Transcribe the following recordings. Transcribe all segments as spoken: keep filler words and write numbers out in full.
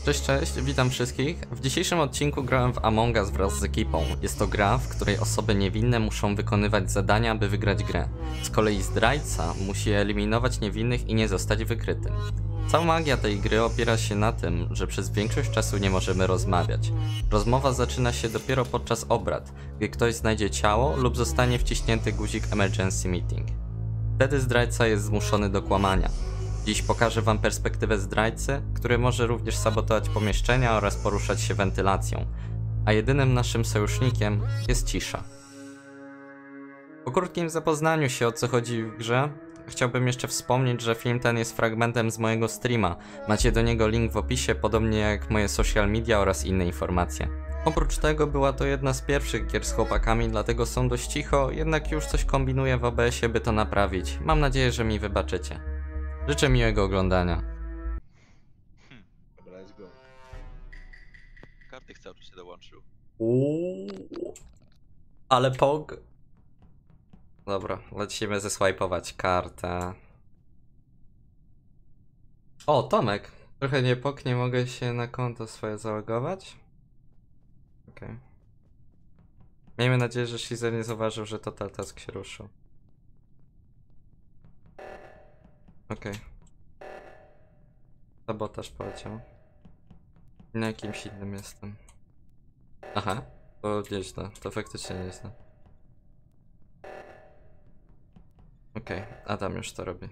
Cześć, cześć, witam wszystkich. W dzisiejszym odcinku grałem w Among Us wraz z ekipą. Jest to gra, w której osoby niewinne muszą wykonywać zadania, by wygrać grę. Z kolei zdrajca musi eliminować niewinnych i nie zostać wykrytym. Cała magia tej gry opiera się na tym, że przez większość czasu nie możemy rozmawiać. Rozmowa zaczyna się dopiero podczas obrad, gdy ktoś znajdzie ciało lub zostanie wciśnięty guzik Emergency Meeting. Wtedy zdrajca jest zmuszony do kłamania. Dziś pokażę wam perspektywę zdrajcy, który może również sabotować pomieszczenia oraz poruszać się wentylacją, a jedynym naszym sojusznikiem jest cisza. Po krótkim zapoznaniu się, o co chodzi w grze, chciałbym jeszcze wspomnieć, że film ten jest fragmentem z mojego streama. Macie do niego link w opisie, podobnie jak moje social media oraz inne informacje. Oprócz tego była to jedna z pierwszych gier z chłopakami, dlatego są dość cicho, jednak już coś kombinuję w O B S-ie, by to naprawić. Mam nadzieję, że mi wybaczycie. Życzę miłego oglądania. Hmm. Dobra, let's go. Kartek cały czas się dołączył. Uuu, ale pog... Dobra, lecimy zeswipe'ować kartę. O, Tomek. Trochę nie pok, nie mogę się na konto swoje zalogować. Okej. Okay. Miejmy nadzieję, że Shizer nie zauważył, że Total Task się ruszył. Okej. Okay. Sabotaż poleciał. Na jakimś innym jestem. Aha, to nieźle, to faktycznie nieźle. Okej, okay, Adam już to robi.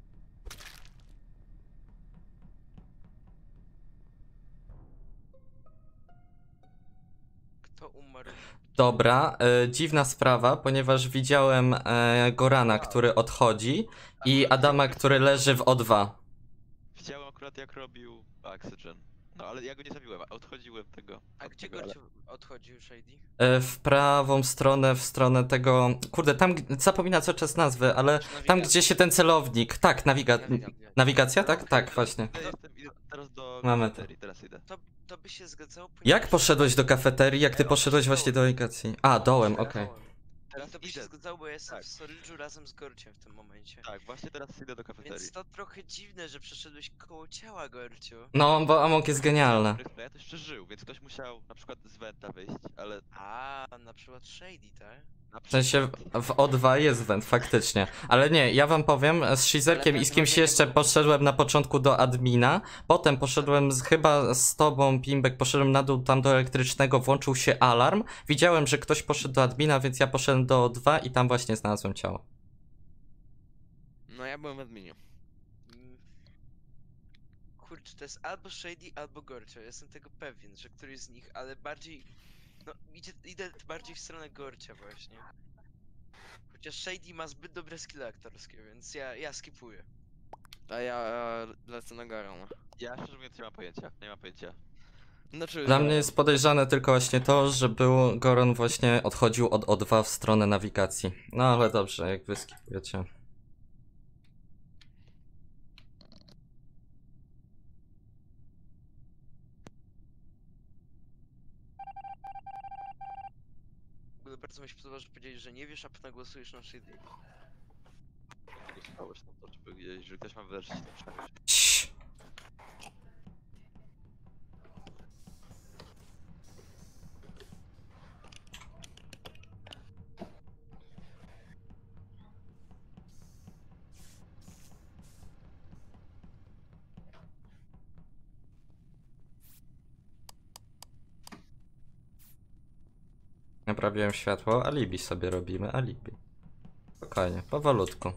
Kto umarł? Dobra, e, dziwna sprawa, ponieważ widziałem e, Gorana, który odchodzi i Adama, który leży w O dwa. Widziałem akurat jak robił Oxygen. No ale ja go nie zabiłem, odchodziłem tego. A gdzie tego, gościu odchodził, Shady? E, w prawą stronę, w stronę tego... Kurde, tam zapomina cały czas nazwy, ale tam gdzie się ten celownik... Tak, nawiga... nawigacja, tak? Tak, właśnie. Ja jestem, idę teraz do Mamy to. kafeterii, teraz idę. To, to by się zgadzało, Jak poszedłeś do kafeterii, jak ty poszedłeś właśnie do nawigacji? A, dołem, okej. Okay. Teraz To by się idę. zgadzało, bo ja jestem Tak. w storage'u razem z Gorciem w tym momencie. Tak, właśnie teraz idę do kafeterii. Więc to trochę dziwne, że przeszedłeś koło ciała, Gorciu. No, bo Among jest genialne. Ja to jeszcze żył, więc ktoś musiał na przykład z Venta wyjść, ale... A, na przykład Shady, tak? Na W sensie w O dwa jest węd, faktycznie. Ale nie, ja wam powiem, z Shizerkiem i z kimś jeszcze poszedłem na początku do admina, potem poszedłem z, chyba z tobą, Pimbek, poszedłem na dół tam do elektrycznego, włączył się alarm, widziałem, że ktoś poszedł do admina, więc ja poszedłem do O dwa i tam właśnie znalazłem ciało. No ja byłem w adminie. Mm. Kurczę, to jest albo Shady, albo Gorcio. Jestem tego pewien, że któryś z nich, ale bardziej... No, idzie, idę bardziej w stronę Gorcia właśnie. Chociaż Shady ma zbyt dobre skille aktorskie, więc ja, ja skipuję. A ja e, lecę na Garona. Ja szczerze mówiąc nie mam pojęcia, nie mam pojęcia. Znaczy, Dla mnie jest podejrzane tylko właśnie to, że był Goron właśnie odchodził od O dwa w stronę nawigacji. No ale dobrze, jak wy skipujecie. W ogóle bardzo mi się podoba, że powiedzieli, że nie wiesz, a potem głosujesz na Shady. Głosowałeś na to, żeby gdzieś, że ktoś ma wyleczyć to przynajmniej. Ciii. Naprawiłem światło, alibi sobie robimy, alibi. Spokojnie, powolutku.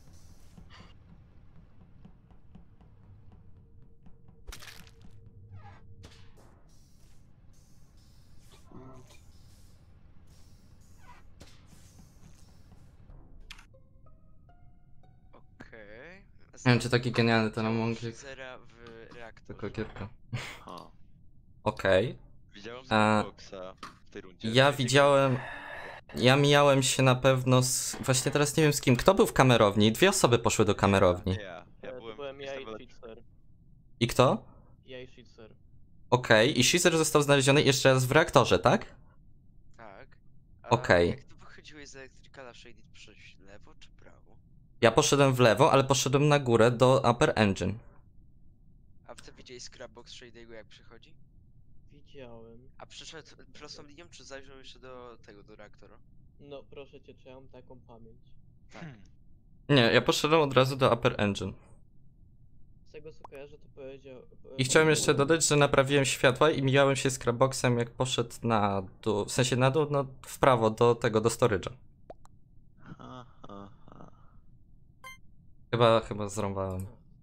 Okej. Nie wiem, czy taki genialny ten Among jest. Zera w reaktorze. Tylko gierka. Aha. Okej. Widziałem A, Boxa w tej rundzie. Ja widziałem... Ja mijałem się na pewno z... Właśnie teraz nie wiem z kim. Kto był w kamerowni? Dwie osoby poszły do kamerowni. Nie ja, ja Ja byłem... byłem ja jestem i Shitzer. I kto? Ja i Shitzer. Okej. I Shizer został znaleziony jeszcze raz w reaktorze, tak? Tak. A Okej. jak ty wychodziłeś z Electricala Shady, to poszedłeś w lewo czy prawo? Ja poszedłem w lewo, ale poszedłem na górę do Upper Engine. A Ty widziałeś Scrapbox Shady'ego jak przychodzi? Widziałem. A przyszedł prostą linią, czy zajrzał jeszcze do tego, do reaktora? No proszę cię, czy ja mam taką pamięć? Nie, ja poszedłem od razu do Upper Engine. Z tego co kojarzę, to powiedział... I chciałem jeszcze dodać, że naprawiłem światła i mijałem się z Crabboxem, jak poszedł na dół, w sensie na dół, no w prawo do tego, do storage'a. Ha, ha, ha. Chyba, chyba zrąbałem.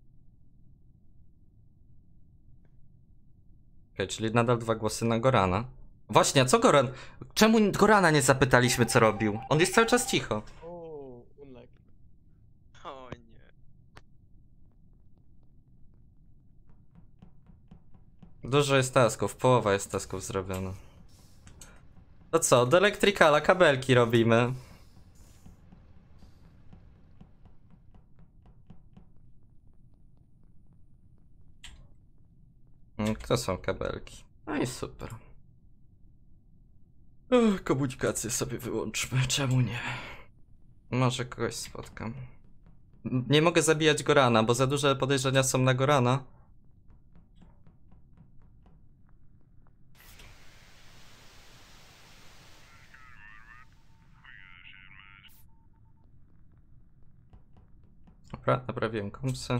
Okej, czyli nadal dwa głosy na Gorana. Właśnie, a co Goran? Czemu Gorana nie zapytaliśmy, co robił? On jest cały czas cicho. O, unlucky. O nie. Dużo jest tasków, połowa jest tasków zrobiona. To co, do Electricala kabelki robimy. To są kabelki. No i super. Uch, komunikację sobie wyłączmy, czemu nie? Może kogoś spotkam. Nie mogę zabijać Gorana, bo za duże podejrzenia są na Gorana. Dobra, naprawiłem kompsy.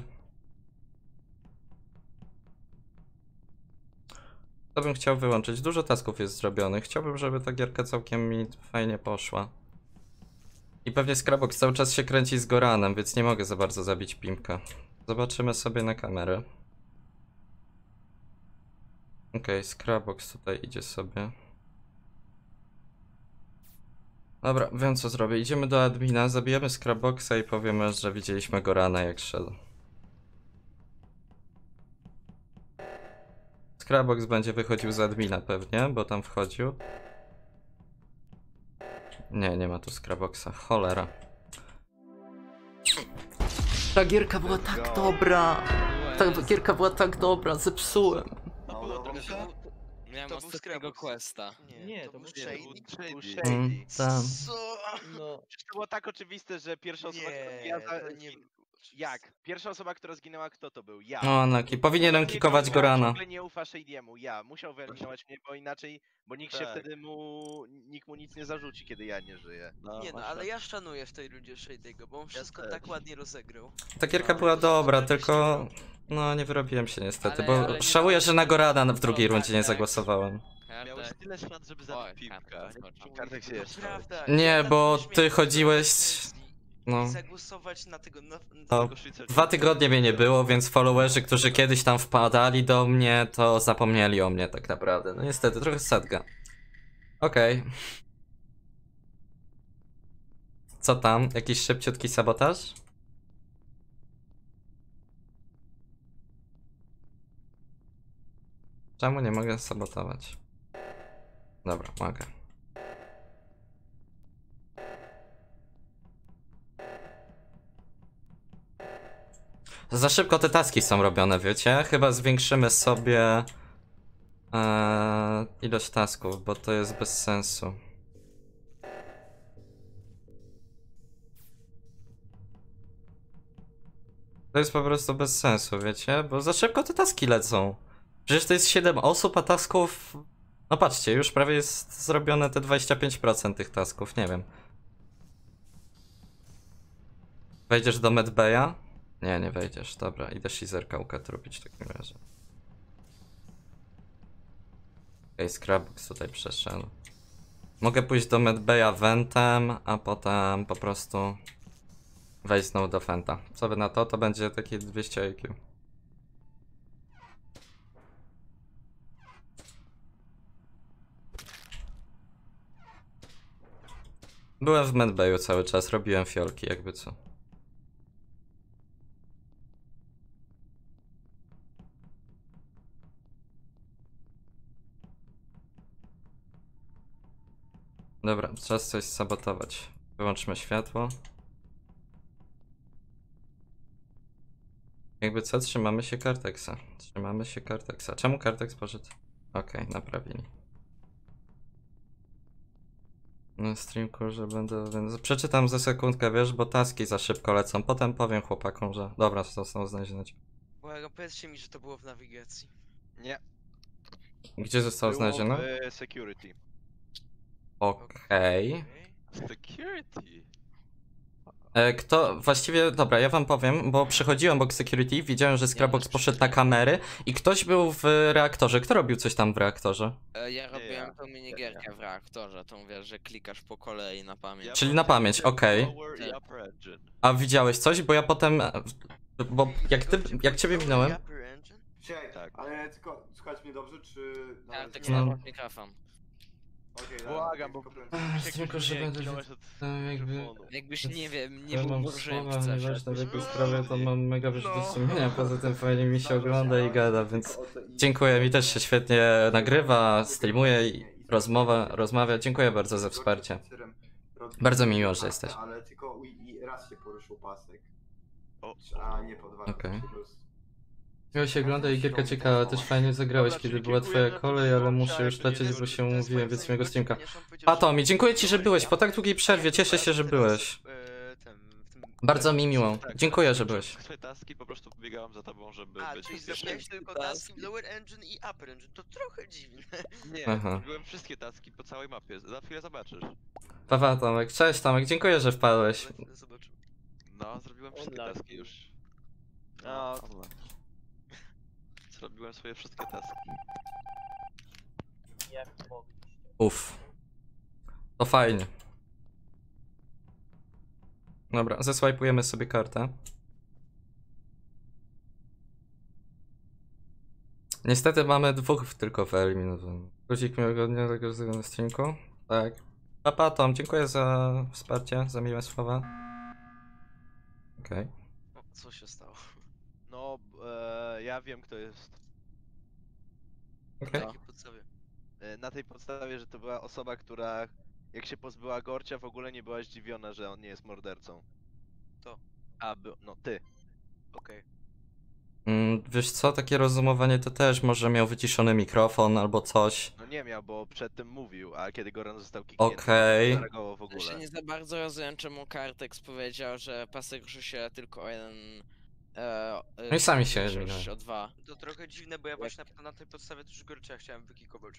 To bym chciał wyłączyć. Dużo tasków jest zrobionych. Chciałbym, żeby ta gierka całkiem mi fajnie poszła. I pewnie Scrapbox cały czas się kręci z Goranem, więc nie mogę za bardzo zabić Pimka. Zobaczymy sobie na kamerę. Okej, okay, Scrapbox tutaj idzie sobie. Dobra, wiem co zrobię. Idziemy do admina, zabijemy Scrapboxa i powiemy, że widzieliśmy Gorana jak szedł. Scrapbox będzie wychodził z admina pewnie, bo tam wchodził. Nie, nie ma tu Scrapboxa. Cholera. Ta gierka była tak dobra. Ta gierka była tak dobra, zepsułem. No, było udało trochę- się? Miałem To był ostatniego Scrapbox. questa. Nie, Nie, to, to był był Shady. Shady. Był Shady. Mm, tam. Co? No, Przecież to było tak oczywiste, że pierwsza osoba, która Nie, zginęła... to nie zgin- było oczywiste. Jak? Pierwsza osoba, która zginęła, kto to był? Ja. O, Naki, powinienem Nie, kikować czemu Gorana. ciągle nie ufa Shady'emu, ja. Musiał wyeliminować mnie, bo inaczej, bo nikt się Tak. wtedy mu, nikt mu nic nie zarzuci, kiedy ja nie żyję. No, Nie no, masz ale rację. ja szanuję w tej rundzie Shady'ego, bo on wszystko też. tak ładnie rozegrał. Ta gierka No, była dobra, rzeczywiście tylko... No, nie wyrobiłem się niestety, Ale- bo ale nie żałuję, ma- że na Gorana w drugiej No, rundzie tak, nie tak. zagłosowałem. Miałeś Kartek. tyle szans, żeby Oj, zabić Pimka. Kartek skoczył. Kartek się jeszcze. Prawda. Nie, ja bo dlatego ty śmiałem się chodziłeś- z myśli No. I zagłosować na tego... Na, na No. tego Szwajcarzy. Dwa tygodnie mnie nie było, więc followerzy, którzy kiedyś tam wpadali do mnie, to zapomnieli o mnie tak naprawdę. No niestety, trochę sadga. Okej. Co tam? Jakiś szybciutki sabotaż? Czemu nie mogę sabotować? Dobra, mogę. Za szybko te taski są robione, wiecie? Chyba zwiększymy sobie e, ilość tasków, bo to jest bez sensu. To jest po prostu bez sensu, wiecie? Bo za szybko te taski lecą. Przecież to jest siedem osób, a tasków... No patrzcie, już prawie jest zrobione te dwadzieścia pięć procent tych tasków, nie wiem. Wejdziesz do Medbaya? Nie, nie wejdziesz. Dobra, idę Shizerka ukat robić w takim razie. Okej, Scrapbox tutaj przeszedł. Mogę pójść do Medbaya Ventem, a potem po prostu wejść znowu do Fenta. Co by na to? To będzie takie dwieście I Q. Byłem w Medbayu cały czas, robiłem fiolki, jakby co. Dobra, czas coś sabotować. Wyłączmy światło. Jakby co, trzymamy się Karteksa. Trzymamy się Karteksa. Czemu Karteks poszedł? Okej, okay, naprawili. No streamku, że będę... będę... Przeczytam za sekundkę, wiesz, bo taski za szybko lecą. Potem powiem chłopakom, że... Dobra, zostaną znalezione. Błagam, powiedzcie mi, że to było w nawigacji. Nie. Gdzie zostało Było znalezione? w security. Okej. Okej. Security? E, Kto, właściwie, dobra, ja wam powiem, bo przechodziłem obok security, widziałem, że Scrapbox poszedł na kamery i ktoś był w reaktorze. Kto robił coś tam w reaktorze? E, Ja ja. robiłem tą minigierkę w reaktorze, tą wiesz, że klikasz po kolei na pamięć. Ja Czyli na pamięć, okej. Lower i upper engine. A widziałeś coś? Bo ja potem, bo jak ty, Gościu, jak ciebie Lower minąłem, Upper Engine? Czekaj, Tak. ale tylko słuchać mnie dobrze, czy... Ja tak No. samo mikrofon. Okej, Błagam, bo... Ach, tylko, że będę kilometr od tam jakby- mikrofonu. Jakbyś nie wiem, nie ja był mam burżem słowa w nieważne w C. jakiej sprawie, to mam mega wiele do No. sumienia, poza tym fajnie mi się ogląda i gada, więc Tylko o to i- dziękuję, mi też się świetnie nagrywa, streamuje i rozmowa, rozmawia, dziękuję bardzo za wsparcie. Bardzo mi miło, że jesteś. Ale tylko i i raz się poruszył pasek. O. A nie po dwa razy Okej. po prostu. Miło się ogląda i gierka ciekawa, też fajnie zagrałeś, Dobra, kiedy czyli była dziękuję, twoja że kolej, to ale było, muszę już jakby nie lecieć, bo jest- się To jest umówiłem, moim więc zdaniem miłego gościu, streamka. ponieważ on powiedział, A że- Tomi, dziękuję ci, że Lower byłeś i po tak upper długiej przerwie, cieszę się, że Teraz, byłeś. e, tym- w tym- Bardzo mi miło, Tak, dziękuję, że tak, byłeś. Swoje taski po prostu biegałem za tobą, żeby A, być czyli bezpieczny. zrobiłeś tylko taski w Lower Engine i Upper Engine, to trochę dziwne. Nie, Aha. byłem wszystkie taski po całej mapie, za chwilę zobaczysz. Paweł Tomek, cześć Tomek, dziękuję, że wpadłeś. Ale zobaczymy. No, zrobiłem wszystkie Online. taski już. No, zrobiłem swoje wszystkie taski. Jak mogliście? Uff. To fajnie. Dobra, zeswajpujemy sobie kartę. Niestety mamy dwóch tylko wyeliminowanych. Guzik miłego dnia, tego na streamku. Tak. Papa Tom, dziękuję za wsparcie, za miłe słowa. Okej. O, co się stało? No, e, ja wiem kto jest. Okej. Na jakiej podstawie? E, na tej podstawie, że to była osoba, która jak się pozbyła Gorcia, w ogóle nie była zdziwiona, że on nie jest mordercą. To. A, by, no ty. Okej. Mm, wiesz co, takie rozumowanie to też może miał wyciszony mikrofon albo coś. No nie miał, bo przedtem mówił, a kiedy Goran został kiknięty, Okej. nie zareagował w Ja się ogóle. nie za bardzo rozumiem, czemu Kartex powiedział, że pasek ruszy się tylko o jeden... E, e, No i sami się ruszy eliminują. o dwa. To trochę dziwne, bo ja właśnie na, na tej podstawie też Gorcia chciałem wykikować.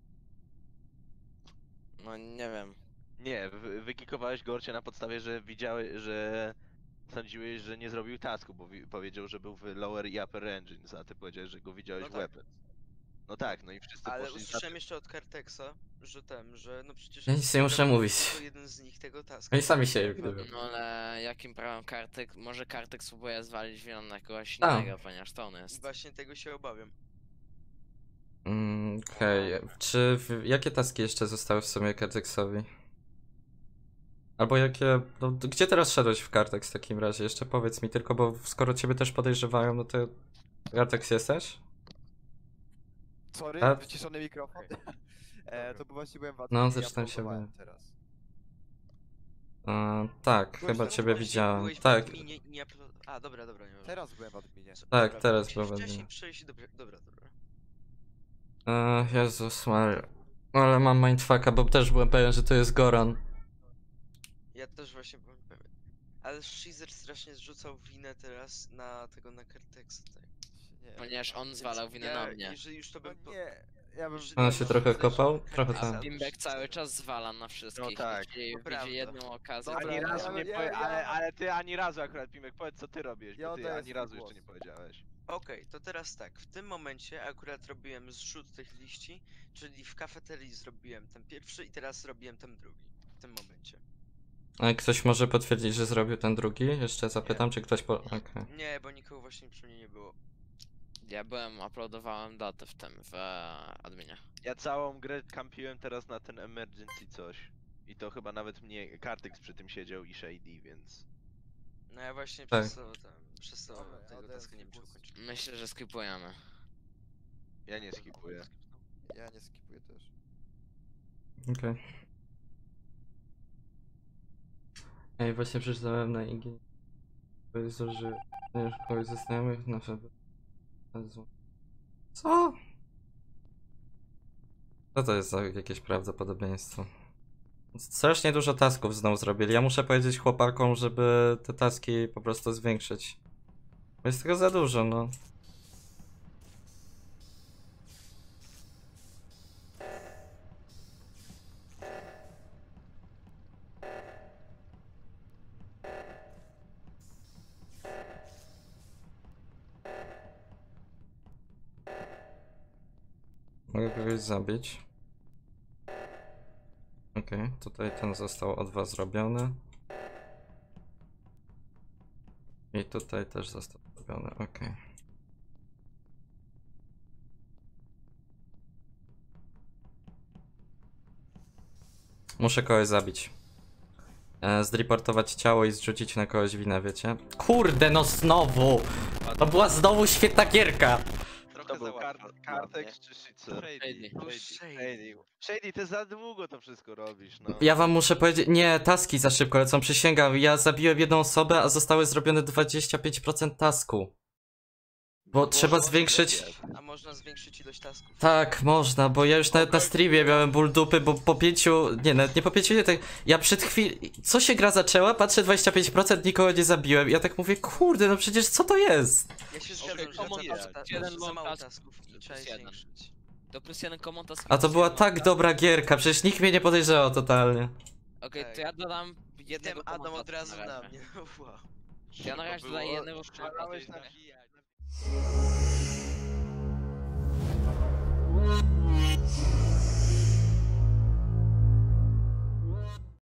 No nie wiem. Nie, wy, wykikowałeś Gorcia na podstawie, że widziałeś, że sądziłeś, że nie zrobił tasku, bo wi- powiedział, że był w lower i upper engines, a ty powiedziałeś, że go widziałeś No w tak. weapons. No tak, no i wszyscy Ale poszli za usłyszałem tym. jeszcze od Cartexa, że ten, że no przecież... Ja nic nie muszę robił mówić. tylko jeden z nich tego taska. No i sami się eliminują. No ale jakim prawem Kartek... Może Kartek spróbuje zwalić winę na kogoś Tak. innego, ponieważ to on I jest. właśnie tego się obawiam. Mm, Okej, czy w, jakie taski jeszcze zostały w sumie Kartexowi? Albo jakie, no, d- gdzie teraz szedłeś w Kartex w takim razie? Jeszcze powiedz mi tylko, bo skoro ciebie też podejrzewają, no to Kartex jesteś? Sorry, A? wyciszony mikrofon. e, to był właśnie byłem w No, adminie, zresztą ja się próbowałem bałem. teraz. A, tak, Byłeś chyba tam ciebie właśnie, widziałem. byłeś w Tak, adminie i nie upload- A, dobra, dobra, nie Teraz byłem w adminie. tak, dobra, teraz musisz byłem w wcześniej adminie. przejść, dobra, dobra, dobra. e, Jezus Maria. Ale mam mindfucka, bo też byłem pewien, że to jest Goran. Ja też właśnie byłem pewien. Ale Shizer strasznie zrzucał winę teraz na tego, na Cartexa, tak. Nie, Ponieważ on Więc zwalał winę ja, na mnie. Jeżeli już to no bym... po- nie, ja bym... jeżeli On już się to trochę podejrzewam kopał? Cartexa, Trochę tak. to Bimbek Shizer- cały czas zwala na wszystkich. No tak. Jeśli To widzi prawda. jedną okazję, Dobra, Ani to... razu ja- nie ja- powie, ja- ale, ale ty ani razu akurat, Pimek, powiedz co ty robisz, Ja bo ty oddaję ani swój razu głos. jeszcze nie powiedziałeś. Okej, to teraz tak, w tym momencie akurat robiłem zrzut tych liści, czyli w kafeterii zrobiłem ten pierwszy i teraz zrobiłem ten drugi. W tym momencie. A ktoś może potwierdzić, że zrobił ten drugi? Jeszcze zapytam, czy ktoś po... Okej. Nie, bo nikogo właśnie przy mnie nie było. Ja byłem, uploadowałem datę w tym, w e, adminie. Ja całą grę kampiłem teraz na ten emergency coś. I to chyba nawet mnie, Kartyx przy tym siedział i Shady, więc... No ja właśnie Tak. przez to, tam, przez to Dobra, ja tego oddaję taska nie wiem czy swój głos. ukończyć. Myślę, że skipujemy. Ja nie skipuję. Ja nie skipuję też. Okej. Ej, właśnie przeczytałem na I G. To jest to, że już kogoś ze znajomych na przykład. Co? Co to jest za jakieś prawdopodobieństwo? Strasznie dużo tasków znowu zrobili. Ja muszę powiedzieć chłopakom, żeby te taski po prostu zwiększyć. Bo jest tego za dużo, no. Mogę kogoś zabić. Okej, tutaj ten został od was zrobiony. I tutaj też został zrobiony, okej. Muszę kogoś zabić. E, zreportować ciało i zrzucić na kogoś winę, wiecie? Kurde, no znowu! To była znowu świetna gierka! Trochę To był za kart, łatwo. Kartek czy Shitzer? Shady. No, Shady. Shady. Shady, ty za długo to wszystko robisz, no. Ja wam muszę powiedzieć, nie, taski za szybko lecą, przysięgam. Ja zabiłem jedną osobę, a zostały zrobione dwadzieścia pięć procent tasku. Bo trzeba zwiększyć... A można zwiększyć ilość tasków? Tak, można, bo ja już nawet na streamie miałem ból dupy, bo po pięciu... Nie, nawet nie po pięciu, nie, tak... Ja przed chwilą... Co się gra zaczęła? Patrzę dwadzieścia pięć procent, nikogo nie zabiłem. Ja tak mówię, kurde, no przecież co to jest? Ja się Okej, zgadzam, że common za, task, ta, jeden za long mało task tasków i plus trzeba je jeden. zwiększyć. To plus jeden common task. A to plus była jeden tak task. dobra gierka, przecież nikt mnie nie podejrzewał totalnie. Okej, Tak. to ja dodam Ten jednego Adam common od taska razu na razie. mnie, no wow. Ja na razie dodaję jednego common Starałeś taska. nawijać.